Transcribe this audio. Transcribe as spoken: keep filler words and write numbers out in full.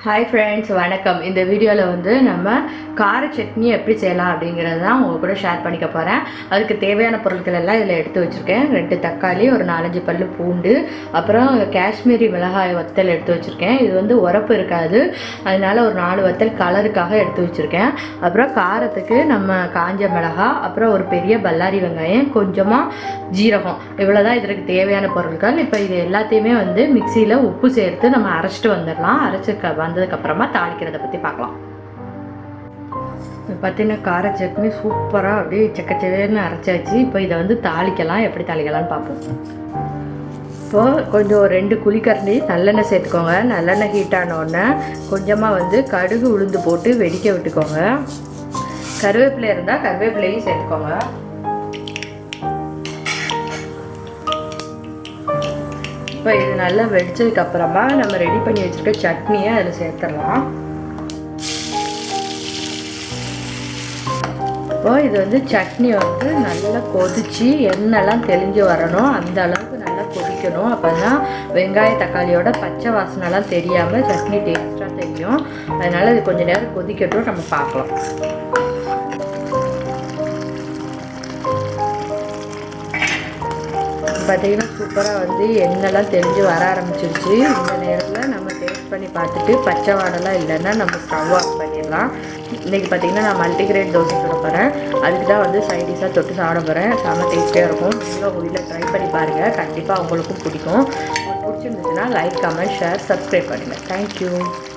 Hi friends, வணக்கம். இந்த வீடியோவில் வந்து நம்ம கார சட்னி எப்படி செய்யலாம் அப்படிங்கிறது தான் உங்கள் கூட ஷேர் பண்ணிக்க போகிறேன். அதுக்கு தேவையான பொருட்கள் எல்லாம் இதில் எடுத்து வச்சுருக்கேன். ரெண்டு தக்காளி, ஒரு நாலஞ்சு பல் பூண்டு, அப்புறம் காஷ்மீரி மிளகாய் வத்தல் எடுத்து வச்சுருக்கேன். இது வந்து உரப்பு இருக்காது, அதனால ஒரு நாலு வத்தல் கலருக்காக எடுத்து வச்சுருக்கேன். அப்புறம் காரத்துக்கு நம்ம காஞ்ச மிளகாய், அப்புறம் ஒரு பெரிய பல்லாரி வெங்காயம், கொஞ்சமாக ஜீரகம், இவ்வளோ தான் இதற்கு தேவையான பொருட்கள். இப்போ இது எல்லாத்தையுமே வந்து மிக்சியில் உப்பு சேர்த்து நம்ம அரைச்சிட்டு வந்துடலாம். அரைச்சி வந்ததுக்கப்புறமா தாளிக்கிறத பற்றி பார்க்கலாம். இப்போ பார்த்தீங்கன்னா கார சட்னி சூப்பராக அப்படியே செக்கச்சேன்னு அரைச்சாச்சு. இப்போ இதை வந்து தாளிக்கலாம். எப்படி தாளிக்கலாம்னு பார்ப்போம். இப்போது கொஞ்சம் ஒரு ரெண்டு குழிக்கரண்டி நல்லெண்ணெய் சேர்த்துக்கோங்க. நல்லெண்ணெய் ஹீட் ஆனோடனே கொஞ்சமாக வந்து கடுகு உளுந்து போட்டு வெடிக்க விட்டுக்கோங்க. கருவேப்பிலை இருந்தால் கருவேப்பிலையும் சேர்த்துக்கோங்க. இப்போ இது நல்லா வெடிச்சதுக்கப்புறமா நம்ம ரெடி பண்ணி வச்சுருக்க சட்னியை அதில் சேர்த்துடலாம். இப்போ இது வந்து சட்னி வந்து நல்லா கொதித்து எண்ணெய்லாம் தெளிஞ்சு வரணும். அந்த அளவுக்கு நல்லா கொதிக்கணும். அப்போ தான் வெங்காய தக்காளியோட பச்சை வாசனைலாம் தெரியாமல் சட்னி டேஸ்ட்டாக தெரியும். அதனால் இது கொஞ்சம் நேரம் கொதிக்கட்டும், நம்ம பார்க்கலாம். பார்த்தீங்கன்னா சூப்பராக வந்து எண்ணெய்லாம் தெரிஞ்சு வர ஆரம்பிச்சிருச்சு. இந்த நேரத்தில் நம்ம டேஸ்ட் பண்ணி பார்த்துட்டு பச்சை வாடெல்லாம் இல்லைன்னா நம்ம ஸ்டவ் ஆஃப் பண்ணிடலாம். இன்றைக்கி பார்த்திங்கன்னா நான் மல்டிகிரேன் தோசை சுட போகிறேன். அதுக்கு தான் வந்து சைடிஷாக தொட்டு சாப்பிட போகிறேன். செம்ம டேஸ்டியாக இருக்கும். நீங்களும் உங்கள் வீட்டில் ட்ரை பண்ணி பாருங்கள். கண்டிப்பாக உங்களுக்கும் பிடிக்கும். உங்களுக்கு பிடிச்சிருந்துச்சுன்னா லைக், கமெண்ட், ஷேர், சப்ஸ்கிரைப் பண்ணுங்கள். தேங்க்யூ.